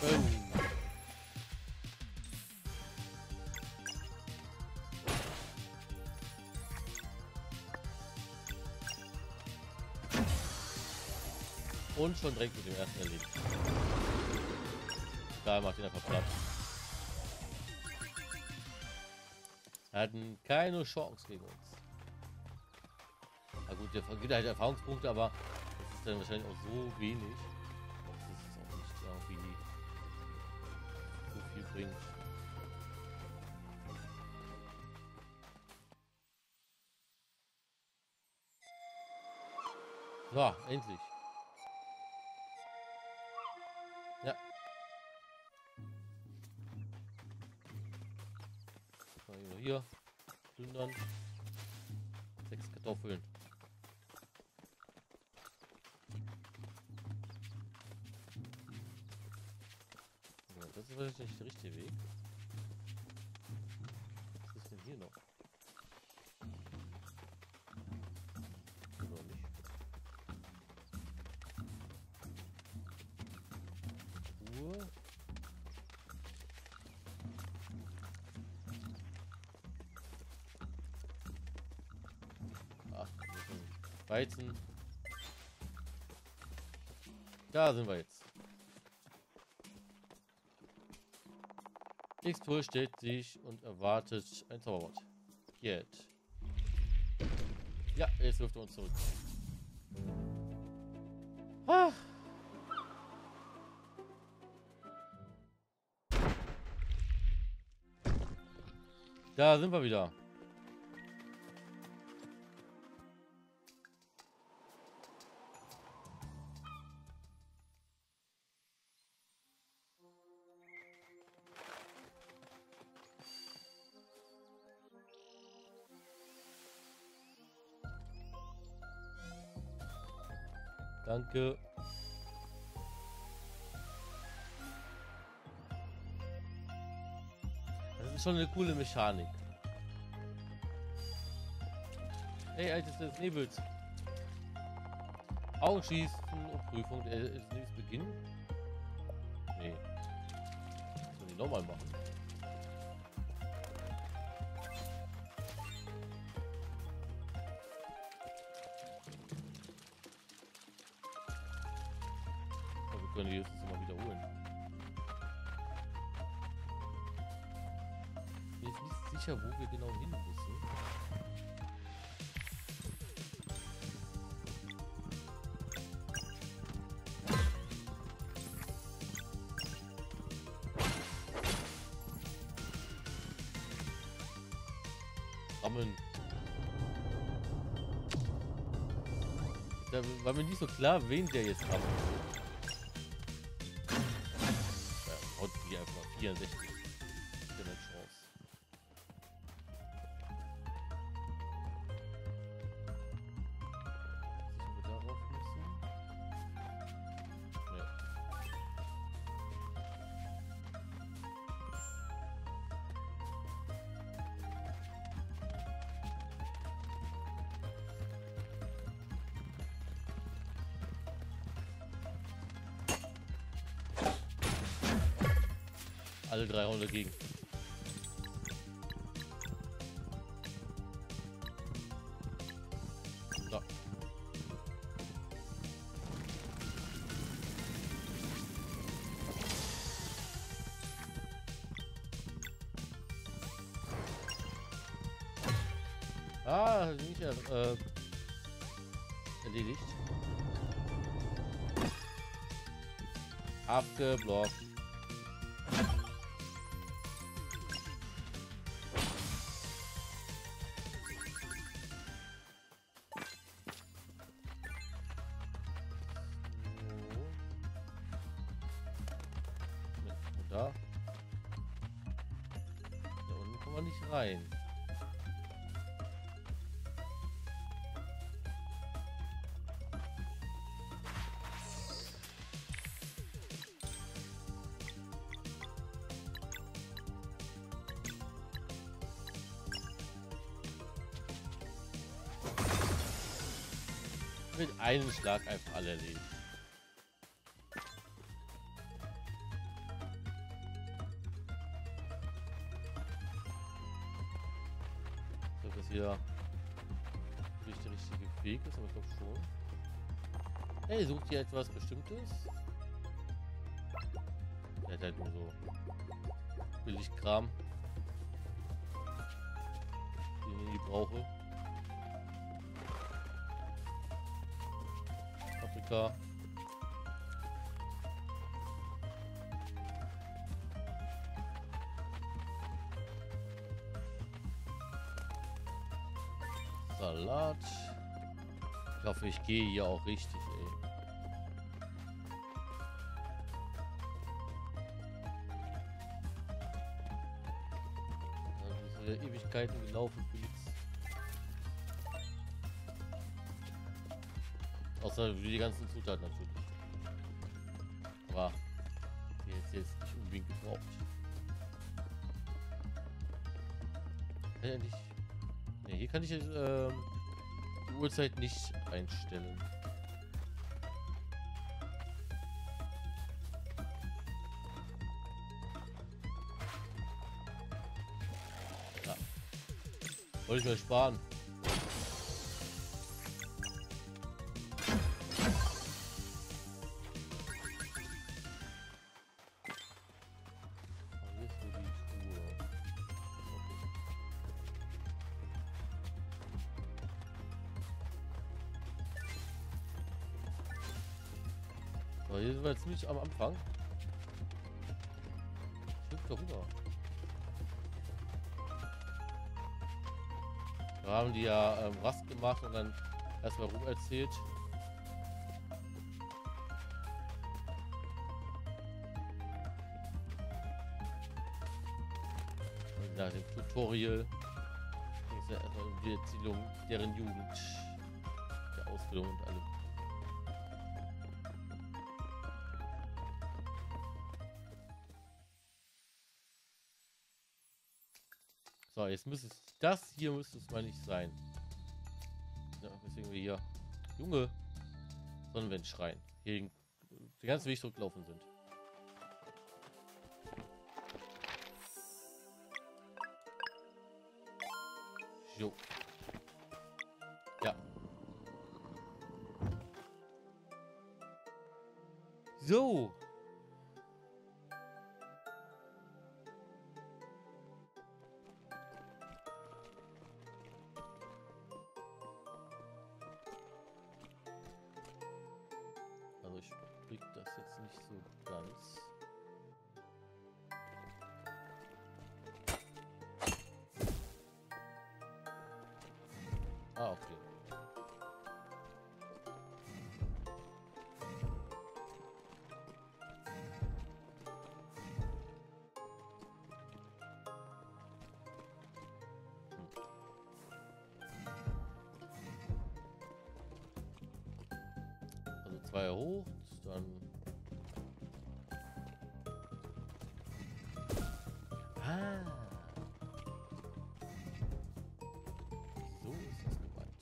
Oh. Und schon direkt mit dem ersten erledigt. Da macht ihn einfach platt. Wir hatten keine Chance gegen uns. Na gut, der gibt halt Erfahrungspunkte, aber das ist dann wahrscheinlich auch so wenig. Das ist auch nicht irgendwie so viel bringt. So, endlich. Ja. Mal hier. Plündern. 6 Kartoffeln. Ja, das ist wahrscheinlich nicht der richtige Weg. Was ist denn hier noch? Oder nicht? Ruhe. Ach, Weizen. Da sind wir jetzt. X-Tool stellt sich und erwartet ein Zauberwort. Jetzt. Ja, jetzt wirft er uns zurück. Ah. Da sind wir wieder. Danke. Das ist schon eine coole Mechanik. Ey, Altes des Nebels. Augenschießen und Prüfung des Nebels beginnen? Nee. Das soll ich nochmal machen. Aber wir können die höchstens mal wiederholen. Ich bin jetzt nicht sicher, wo wir genau hin müssen. Rammen. Da war mir nicht so klar, wen der jetzt rammen will. Ja, haut die einfach mal 64. Keine Chance. Sicher, wir darauf müssen? Ja. Alle 3 Runde gegen. So. Ah, nicht erledigt. Abgeblockt. Da. Da unten kommen wir nicht rein. Mit einem Schlag einfach alle erledigt. hier wirklich der richtige Weg ist, aber ich glaube schon. Hey, sucht ihr etwas Bestimmtes? Der hat halt nur so Billigkram, den ich nie brauche. Paprika. Salat. Ich hoffe, ich gehe hier auch richtig, ey. Also diese Ewigkeiten gelaufen für nichts. Außer für die ganzen Zutaten natürlich. Aber die jetzt nicht unbedingt gebraucht. Kann ja nicht. Ne, hier kann ich jetzt die Uhrzeit nicht einstellen. Ja. Wollte ich mir sparen. Hier ist so die Truhe. So, hier sind wir jetzt ziemlich am Anfang. Ich hüpfe darüber. Da haben die ja Rast gemacht und dann erstmal rum erzählt. Und nach dem Tutorial ging es ja erstmal um die Erziehung deren Jugend, der Ausbildung und allem. So, jetzt müsste es. Das hier müsste es mal nicht sein. Ja, deswegen wir hier. Junge! Sonnenwind schreien. Hier den ganzen Weg zurückgelaufen sind. Jo. Ja. So. Also ich blick das jetzt nicht so ganz. Ah, okay. Also 2 hoch, dann. Ah. So ist es gemeint.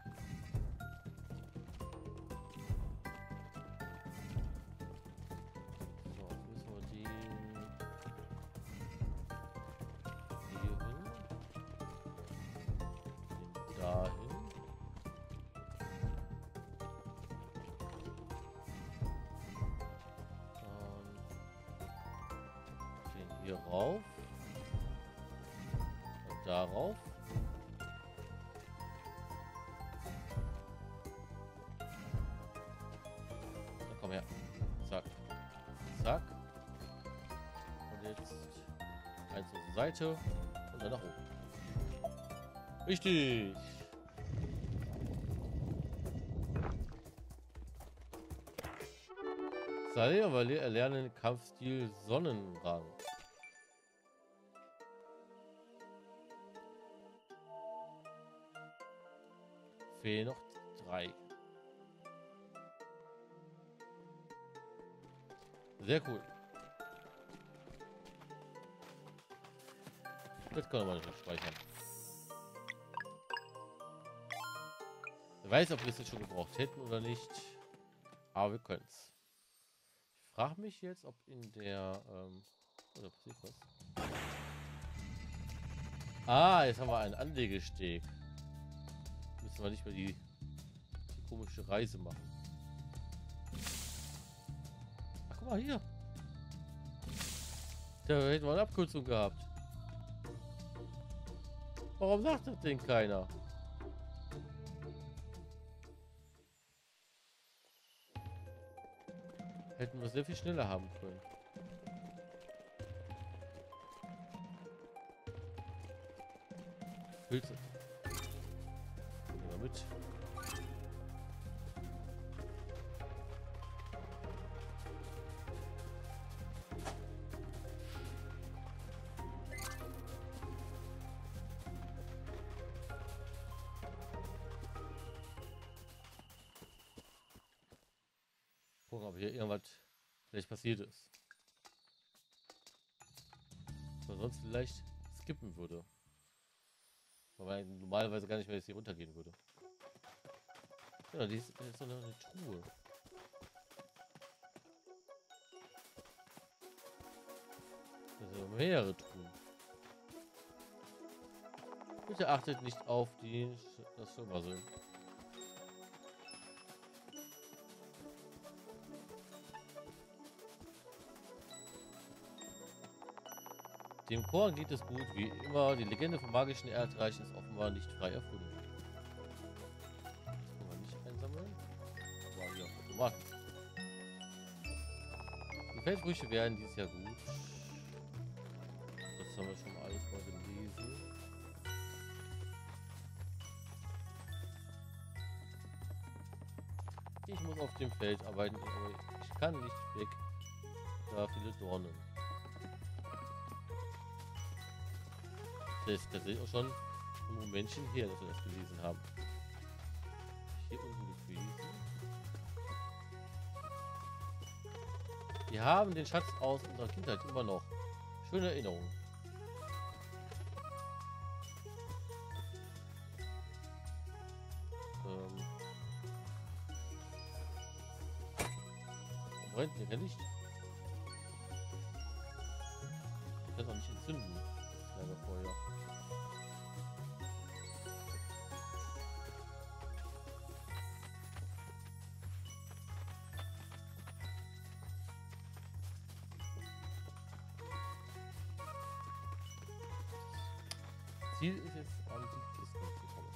So, jetzt müssen wir den hier hin. Den dahin. Den hier rauf. Und darauf. Dann komm her. Zack. Zack. Und jetzt eins zur Seite und dann nach oben. Richtig. Salia erlernen Kampfstil Sonnenrang. Fehlen noch 3. Sehr cool. Das können wir mal speichern. Ich weiß, ob wir es jetzt schon gebraucht hätten oder nicht. Aber wir können es. Ich frage mich jetzt, ob in der... oder passiert was? Ah, jetzt haben wir einen Anlegesteg. müssen wir nicht mehr die komische Reise machen. Ach, guck mal hier. Da hätten wir eine Abkürzung gehabt. Warum sagt das denn keiner? Hätten wir sehr viel schneller haben können. Pilze. Nehmen wir mit. Gucken, ob hier irgendwas vielleicht passiert ist. Was man sonst vielleicht skippen würde. Weil man normalerweise gar nicht mehr jetzt hier runtergehen würde. Ja, die ist so eine Truhe. Also mehrere Truhen. Bitte achtet nicht auf das Schirmmuzzle. Dem Chor geht es gut, wie immer. Die Legende vom magischen Erdreich ist offenbar nicht frei erfunden. Das können wir nicht einsammeln. Aber hier auf Automaten. Die Feldfrüchte werden dieses Jahr gut. Das haben wir schon mal alles mal gelesen. Ich muss auf dem Feld arbeiten, aber ich kann nicht weg. Da viele Dornen. Das ist tatsächlich auch schon ein Momentchen her, dass wir das gelesen haben. Hier unten gewesen. Wir haben den Schatz aus unserer Kindheit immer noch. Schöne Erinnerung. Warum brennt hier kein Licht? Ich kann doch nicht entzünden. Lagerfeuer. Ziel ist jetzt an die Kisten zu kommen.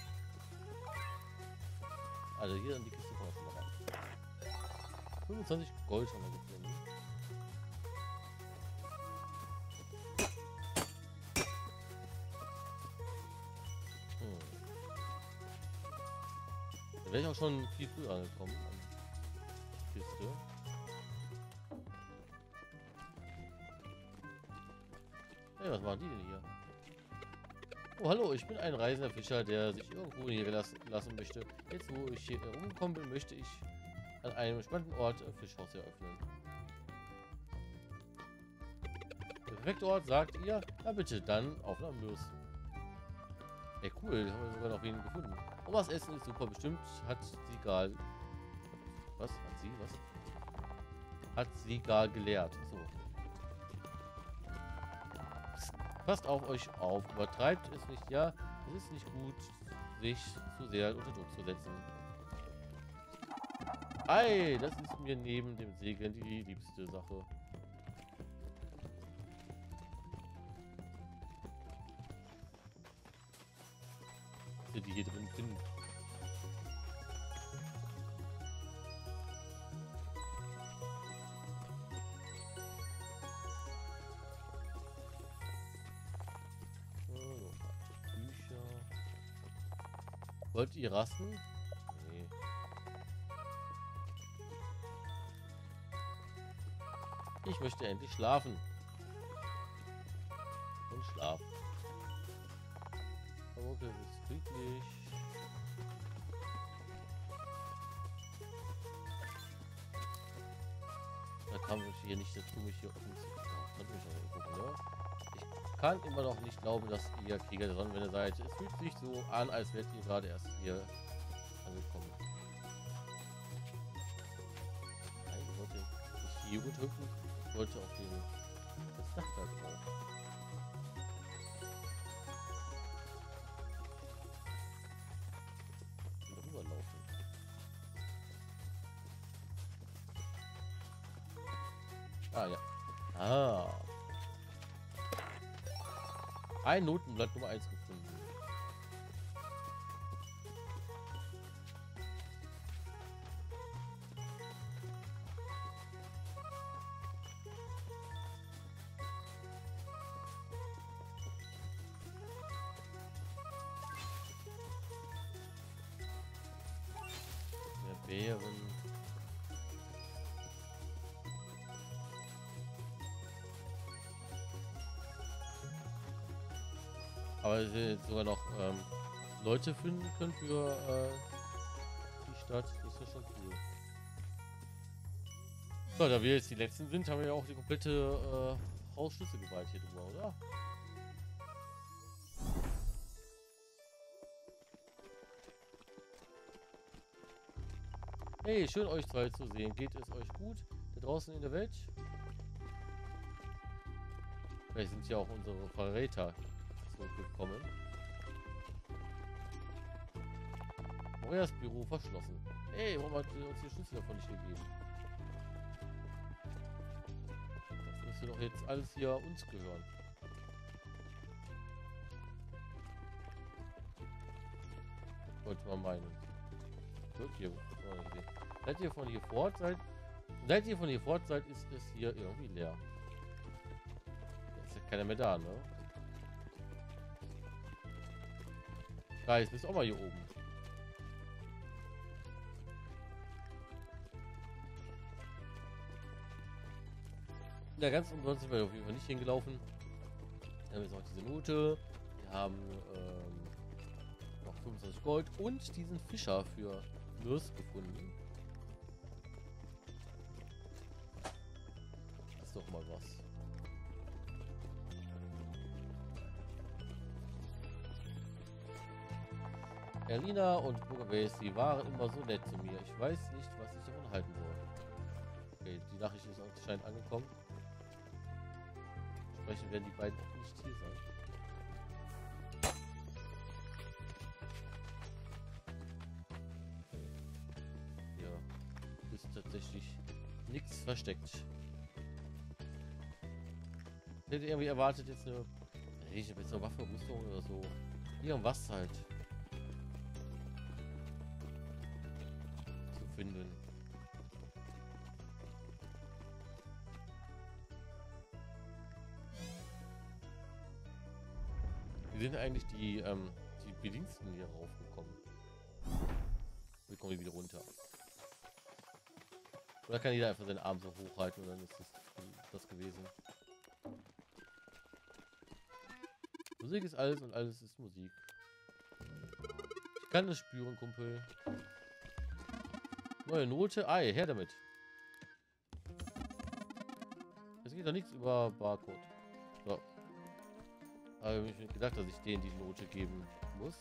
Also hier an die Kiste kommen wir mal ran. 25 Gold haben wir gefunden. Da wäre ich auch schon viel früher angekommen an die Kiste. Hey, was machen die denn hier? Oh, hallo, ich bin ein reisender Fischer, der sich irgendwo niederlassen möchte. Jetzt, wo ich hier rumgekommen bin, möchte ich an einem spannenden Ort ein Fischhaus eröffnen. Der perfekte Ort, sagt ihr? Na bitte, dann auf nach Mörs. Ey, cool, da haben wir sogar noch wen gefunden. Omas Essen ist super, bestimmt hat sie gar... Was? Hat sie? Was? Hat sie gar gelehrt. So. Passt auf euch auf, übertreibt es nicht, ja, es ist nicht gut, sich zu sehr unter Druck zu setzen. Ei, das ist mir neben dem Segeln die liebste Sache. Die hier drin finden. Wollt ihr rasten? Nee. Ich möchte endlich schlafen. Und schlaf. Okay, das ist friedlich. Da kann ich hier nicht dazu, mich hier offensichtlich. Ich kann immer noch nicht glauben, dass ihr Krieger der Sonnenwende seid. Es fühlt sich so an, als wärt ihr gerade erst hier angekommen. Nein, ich wollte nicht hier gut hüpfen. Ich wollte auf das Dach da drauf. Ah, ja. Ah. Ein Notenblatt Nummer 1 gefunden. Der Bären. Aber wir jetzt sogar noch Leute finden können für die Stadt. Das ist ja schon cool. So, da wir jetzt die letzten sind, haben wir ja auch die komplette Hausschlüsselgewalt hier drüber, oder? Hey, schön euch zwei zu sehen. Geht es euch gut da draußen in der Welt? Vielleicht sind ja auch unsere Verräter zurückgekommen. Morias Büro verschlossen. Hey, warum hat sie uns die Schlüssel davon nicht gegeben? Das müsste doch jetzt alles hier uns gehören. Wollte man meinen. Gut, hier. Seit ihr von hier fort seid, ist es hier irgendwie leer. Jetzt ist ja keiner mehr da, ne? Da, jetzt bist du auch mal hier oben. Ja, ganz umsonst sind wir auf jeden Fall nicht hingelaufen. Dann haben wir jetzt noch diese Note. Wir haben noch 25 Gold und diesen Fischer für Nurs gefunden. Das ist doch mal was. Erlina und Bugabase, sie waren immer so nett zu mir. Ich weiß nicht, was ich davon halten soll. Okay, die Nachricht ist anscheinend angekommen. Entsprechend werden die beiden auch nicht hier sein. Ja, ist tatsächlich nichts versteckt. Ich hätte irgendwie erwartet jetzt eine bessere Waffe, Rüstung oder so. Irgendwas halt. Zu finden. Wie sind eigentlich die Bediensteten hier raufgekommen? Wie kommen die wieder runter? Oder kann jeder einfach seinen Arm so hochhalten und dann ist das gewesen? Musik ist alles und alles ist Musik. Ich kann es spüren, Kumpel. Neue Note. Ei, her damit. Es geht doch nichts über Barcode. So. Aber ich habe gedacht, dass ich denen die Note geben muss.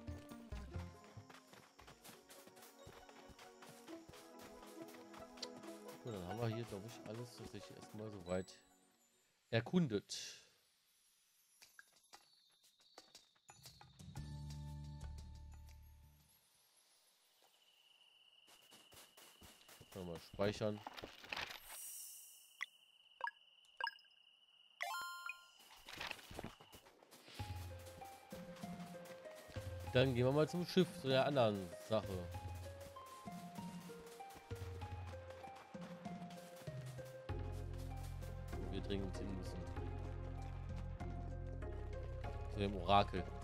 Gut, dann haben wir hier, glaube ich, alles tatsächlich erstmal soweit erkundet. Mal speichern. Dann gehen wir mal zum Schiff, zu der anderen Sache. Wo wir dringend hin müssen. Zu dem Orakel.